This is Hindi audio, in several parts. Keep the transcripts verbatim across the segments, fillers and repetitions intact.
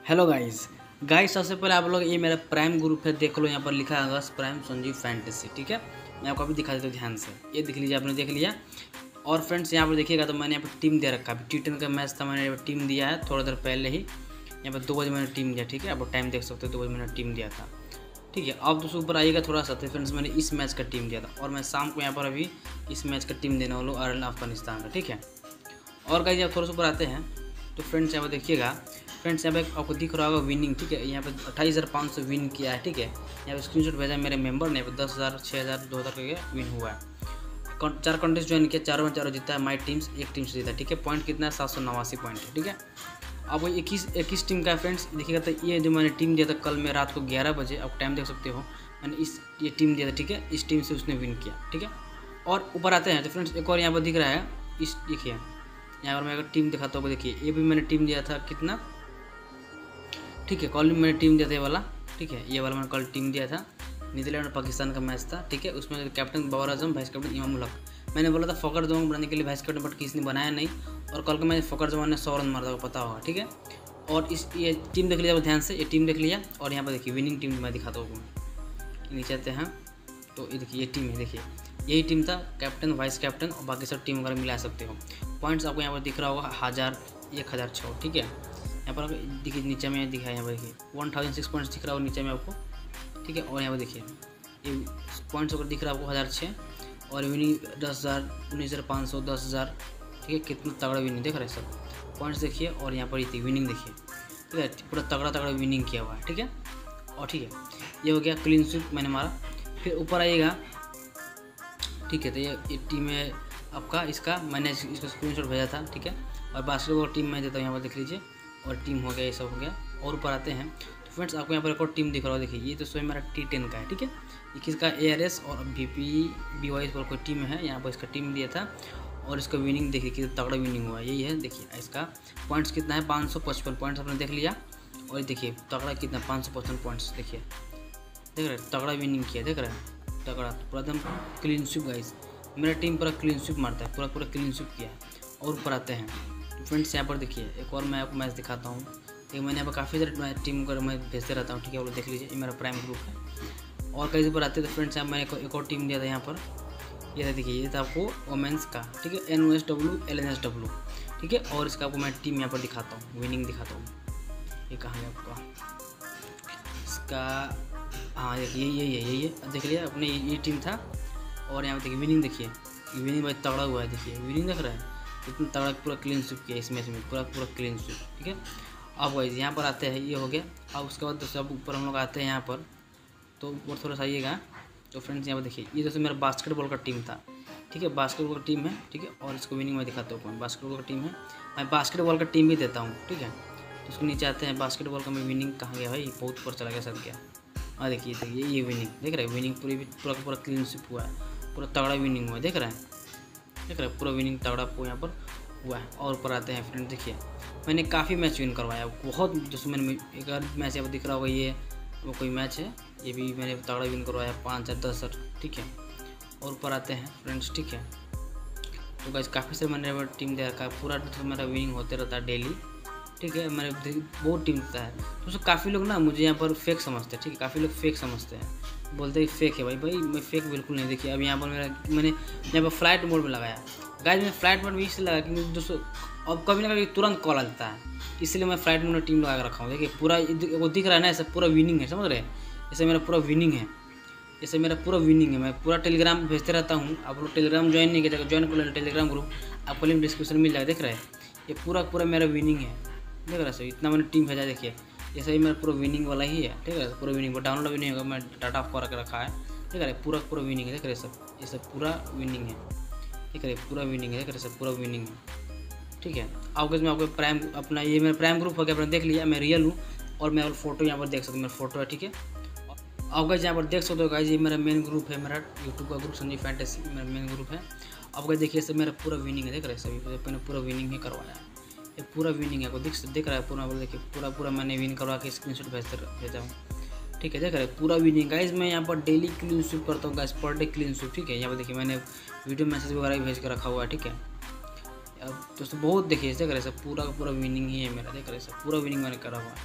हेलो गाइस गाइस सबसे पहले आप लोग ये मेरा प्राइम ग्रुप है, देख लो यहाँ पर लिखा है प्राइम संजीव फैंटेसी। ठीक है, मैं आपको अभी दिखा देता हूँ ध्यान से। ये देख लीजिए, आपने देख लिया। और फ्रेंड्स यहाँ पर देखिएगा तो मैंने यहाँ पर टीम दे रखा है। टी टेन का मैच था, मैंने यहाँ पर टीम दिया है थोड़ा देर पहले ही। यहाँ पर दो बजे मैंने टीम दिया। ठीक है, आप टाइम देख सकते हो, दो बजे मैंने टीम दिया था। ठीक है, अब दोस्तों ऊपर आइएगा थोड़ा सा। तो फ्रेंड्स मैंने इस मैच का टीम दिया था और मैं शाम को यहाँ पर अभी इस मैच का टीम देने वाला हूँ अफगानिस्तान का। ठीक है, और गाइस आप थोड़ा सा ऊपर आते हैं तो फ्रेंड्स यहाँ पर देखिएगा। फ्रेंड्स यहाँ पे आपको दिख रहा होगा विनिंग। ठीक है, यहाँ पे अट्ठाईस हज़ार पाँच सौ विन किया है। ठीक है, यहाँ पे स्क्रीनशॉट भेजा मेरे मेंबर ने। दस हज़ार छः हज़ार दो हज़ार करके विन हुआ है। चार कंटेस्ट ज्वाइन किया, चारों में चारों जीता है। माई टीम्स एक टीम से जीता है। ठीक है, पॉइंट कितना है? सात सौ नवासी पॉइंट है। ठीक है, अब वो इक्कीस इक्कीस टीम का है फ्रेंड्स। देखिएगा तो ये जो मैंने टीम दिया था कल में रात को ग्यारह बजे, आप टाइम देख सकते हो, मैंने इस ये टीम दिया था। ठीक है, इस टीम से उसने विन किया। ठीक है, और ऊपर आते हैं तो फ्रेंड्स एक और यहाँ पर दिख रहा है। इस देखिए यहाँ पर मैं अगर टीम दिखाता हूँ, देखिए ये भी मैंने टीम दिया था कितना। ठीक है, कल भी मैंने टीम दिया था ये वाला। ठीक है, ये वाला मैंने कल टीम दिया था। न्यूजीलैंड और पाकिस्तान का मैच था। ठीक है, उसमें captain Babar Azam, vice captain Imam ul हक। मैंने बोला था फ़खर जमान बनाने के लिए वाइस कैप्टन, बट किसी ने बनाया नहीं। और कल का मैच फ़खर जमान ने सौ रन मारा था, पता होगा। ठीक है, और इस ये टीम देख लिया ध्यान से, ये टीम देख लिया। और यहाँ पर देखिए विनिंग टीम मैं दिखाता हूँ। नीचे आते हैं तो ये देखिए ये टीम है। देखिए यही टीम था, कैप्टन, वाइस कैप्टन और बाकी सब टीम वगैरह मिला सकते हो। पॉइंट्स आपको यहाँ पर दिख रहा होगा हज़ार, एक हज़ार छः। ठीक है, यहाँ पर देखिए नीचे में दिखा है, यहाँ पर देखिए वन थाउजेंड सिक्स पॉइंट्स दिख रहा होगा नीचे में आपको। ठीक है, और यहाँ पर देखिए ये पॉइंट्स अगर दिख रहा है आपको हज़ार छः। और विनिंग दस हज़ार, उन्नीस हज़ार पाँच सौ, दस हज़ार। ठीक है, कितना तगड़ा विनिंग देख रहे हैं सब पॉइंट्स देखिए। और यहाँ पर ये विनिंग देखिए। ठीक है, पूरा तगड़ा तगड़ा विनिंग किया हुआ है। ठीक है, और ठीक है ये हो गया क्लीन स्वीप मैंने मारा। फिर ऊपर आइएगा। ठीक है, तो ये, ये टीम है आपका, इसका मैंने इसका स्क्रीनशॉट भेजा था। ठीक है, और बास्केटबॉल टीम मैं देता हूँ, यहाँ पर देख लीजिए। और टीम हो गया, ये सब हो गया। और ऊपर आते हैं तो फ्रेंड्स आपको यहाँ पर एक और टीम दिख रहा है। देखिए ये तो स्वयं मेरा टी टेन का है। ठीक है, ये किसका? ए आर एस और वी पी बी वाई पर कोई टीम है, यहाँ पर इसका टीम दिया था। और इसका विनिंग देखिए कितना तगड़ा विनिंग हुआ है। यही है, देखिए इसका पॉइंट्स कितना है? पाँच सौ पचपन पॉइंट्स आपने देख लिया। और देखिए तगड़ा कितना, पाँच सौ पचपन पॉइंट्स देखिए, देख रहे तगड़ा विनिंग किया, देख रहे हैं तगड़ा, पूरा एकदम क्लीन स्वीप गाइस। मेरा टीम पूरा क्लीन स्वीप मारता है, पूरा पूरा क्लीन स्वीप किया। और ऊपर आते हैं तो फ्रेंड्स यहाँ पर देखिए एक और मैं आपको मैच दिखाता हूँ। ठीक, मैंने यहाँ पर काफ़ी सारे टीम को मैं भेजते रहता हूँ। ठीक है, वो देख लीजिए, ये मेरा प्राइम ग्रुप है। और कहीं ऊपर आते हैं तो फ्रेंड्स यहाँ मैंने एक और टीम दिया था यहाँ पर। ये था देखिए, ये था आपको वोमेंस का। ठीक है, N O S W L N S W. ठीक है, और इसका आपको मैं टीम यहाँ पर दिखाता हूँ, विनिंग दिखाता हूँ। ये कहाँ है आपका इसका? हाँ देखिए यही है, यही है, देख लिया अपने, ये टीम था। और यहाँ पे देखिए विनिंग देखिए, विनिंग भाई तगड़ा हुआ है। देखिए विनिंग देख रहा है इतना तगड़ा, पूरा क्लीन स्वीप किया इस मैच में, पूरा पूरा क्लीन स्वीप। ठीक है, अब वाइज यहाँ पर आते हैं, ये हो गया। अब उसके बाद दोस्तों अब ऊपर हम लोग आते हैं यहाँ पर, तो ऊपर थोड़ा सा आइएगा तो फ्रेंड्स यहाँ पर देखिए ये दोस्तों मेरा बास्केटबॉल का टीम था। ठीक है, बास्केटबॉल का टीम है। ठीक है, और इसको विनिंग मैं दिखाता हूँ, बास्केटबॉल का टीम है, मैं बास्केटबॉल का टीम भी देता हूँ। ठीक है, तो उसको नीचे आते हैं। बास्केटबॉल का मैं विनिंग कहाँ गया भाई, बहुत ऊपर चला गया सर गया। हाँ देखिए देखिए ये विनिंग देख रहे हैं, विनिंग पूरी पूरा पूरा क्लीन स्वीप हुआ है, पूरा तगड़ा विनिंग हुआ है, देख रहे हैं देख रहे हैं पूरा विनिंग तगड़ा यहाँ पर हुआ है। और ऊपर आते हैं फ्रेंड, देखिए मैंने काफ़ी मैच विन करवाया बहुत। जैसे मैंने एक और मैच यहाँ पर दिख रहा होगा, ये वो कोई मैच है, ये भी मैंने तगड़ा विन करवाया, पाँच या दस हज़ार। ठीक है, और ऊपर आते हैं फ्रेंड्स। ठीक है, तो गाइस काफ़ी सारे मैंने टीम दे रखा है, पूरा तो मेरा विनिंग होते रहता है डेली। ठीक है, मैंने बहुत टीम देता है। तो काफ़ी लोग ना मुझे यहाँ पर फेक समझते हैं। ठीक है, काफ़ी लोग फेक समझते हैं, बोलते हैं फेक है। भाई भाई मैं फेक बिल्कुल नहीं। देखिए अब यहाँ पर मेरा मैंने यहाँ पर फ्लाइट मोड में लगाया। गाइस मैं फ्लाइट मोड में इसलिए लगा क्योंकि दोस्तों अब कभी ना कभी तुरंत कॉल आ जाता है, इसलिए मैं फ्लाइट मोड में टीम लगा कर रखा हूँ। देखिए पूरा वो दिख रहा है ना, ऐसा पूरा विनिंग है, समझ रहे हैं? ऐसे मेरा पूरा विनिंग है, ऐसे मेरा पूरा विनिंग है। मैं पूरा टेलीग्राम भेजते रहता हूँ। आप लोग टेलीग्राम ज्वाइन नहीं किया, ज्वाइन कर लेना टेलीग्राम ग्रुप, आपको लिंक डिस्क्रिप्शन में मिल जाएगा। देख रहे हैं ये पूरा पूरा मेरा विनिंग है, देख रहे सर इतना मैंने टीम भेजा। देखिए ये सही मेरा पूरा विनिंग वाला ही है। ठीक है, पूरा विनिंग डाउनलोड भी नहीं होगा, मैं डाटा ऑफ करके रखा है। देख रहे पूरा पूरा विनिंग है, देख रहे सब ये सब पूरा विनिंग है। देख रहे पूरा विनिंग है, देख रहे सब पूरा विनिंग है। ठीक है, आपको इसमें आपको प्राइम अपना ये मेरा प्राइम ग्रुप हो गया, आपने देख लिया मैं रियल हूँ। और मैं और फोटो यहाँ पर देख सकते हो, मेरा फोटो है। ठीक है, आप गाइस यहाँ पर देख सकते हो गाइस, ये मेरा मेन ग्रुप है, मेरा यूट्यूब का ग्रुप संजीव फैंटेसी मेरा मेन ग्रुप है। आप गाइस देखिए सब मेरा पूरा विनिंग है, देख रहे सभी मैंने पूरा विनिंग ही करवाया है। ये पूरा विनिंग है, को दिख देख रहा है पूरा, देखिए पूरा पूरा मैंने विन करवा के स्क्रीनशॉट भेजते भेजा हूँ। ठीक है, देख रहे पूरा विनिंग गाइस। मैं यहाँ पर डेली क्लीन स्वीप करता हूँ guys, per day clean sweep. ठीक है, यहाँ पर देखिए मैंने वीडियो मैसेज वगैरह भी भेज कर रखा हुआ है। ठीक है, अब दोस्तों बहुत देखिए देख रहे सब पूरा का पूरा विनिंग ही है मेरा, देख रहे सब पूरा विनिंग मैंने करा हुआ है।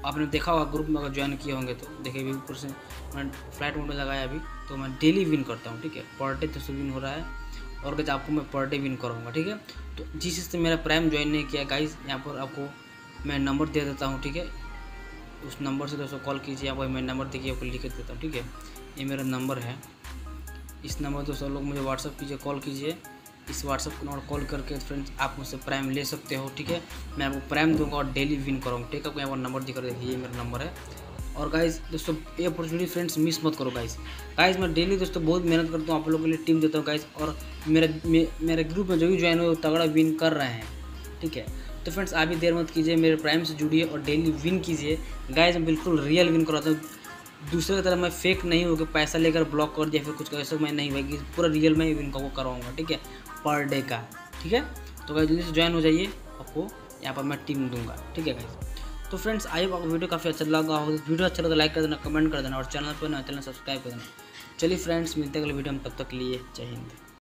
आपने देखा होगा ग्रुप में अगर ज्वाइन किए होंगे तो देखिए अभी ऊपर से मैंने फ्लाइट मोड में लगाया अभी, तो मैं डेली विन करता हूँ, ठीक है। पर डे तो विन हो रहा है और गाइस आपको मैं पर डे विन करूँगा, ठीक है। तो जिस चीज़ से मेरा प्राइम ज्वाइन नहीं किया गाइस, यहाँ पर आपको मैं नंबर दे देता हूँ, ठीक है। उस नंबर से दोस्तों कॉल कीजिए, यहाँ पर मैं नंबर देखिए आपको लिख देता हूँ, ठीक है। ये मेरा नंबर है, इस नंबर दोस्तों लोग मुझे व्हाट्सअप कीजिए, कॉल कीजिए। इस व्हाट्सअप नंबर कॉल करके फ्रेंड्स आप मुझसे प्राइम ले सकते हो, ठीक है। मैं आपको प्राइम दूंगा और डेली विन करूँगा, ठीक है। आपको यहाँ पर नंबर दिखा देखिए, ये मेरा नंबर है। और गाइस दोस्तों ये अपॉर्चुनिटी फ्रेंड्स मिस मत करो गाइस। गाइस मैं डेली दोस्तों बहुत मेहनत करता हूँ, आप लोगों के लिए टीम देता हूँ गाइस, और मेरे मे, मेरे ग्रुप में जो भी ज्वाइन हो तगड़ा विन कर रहे हैं, ठीक है। तो फ्रेंड्स आप भी देर मत कीजिए, मेरे प्राइम से जुड़िए और डेली विन कीजिए गाइस। मैं बिल्कुल रियल विन कराता हूँ, दूसरे की तरह मैं फेक नहीं हो कि पैसा लेकर ब्लॉक कर दिया फिर कुछ ऐसा मैं नहीं होगी, पूरा रियल में विन को करवाऊँगा, ठीक है, पर डे का, ठीक है। तो गाइस जल्दी से ज्वाइन हो जाइए, आपको यहाँ पर मैं टीम दूंगा, ठीक है गाइस। तो फ्रेंड्स आई होप आपको वीडियो काफ़ी अच्छा लगा हो, वीडियो अच्छा लगा तो लाइक कर देना, कमेंट कर देना और चैनल पर ना चैनल सब्सक्राइब कर देना। चलिए फ्रेंड्स मिलते हैं अगले वीडियो में, तब तक लिए जय हिंद।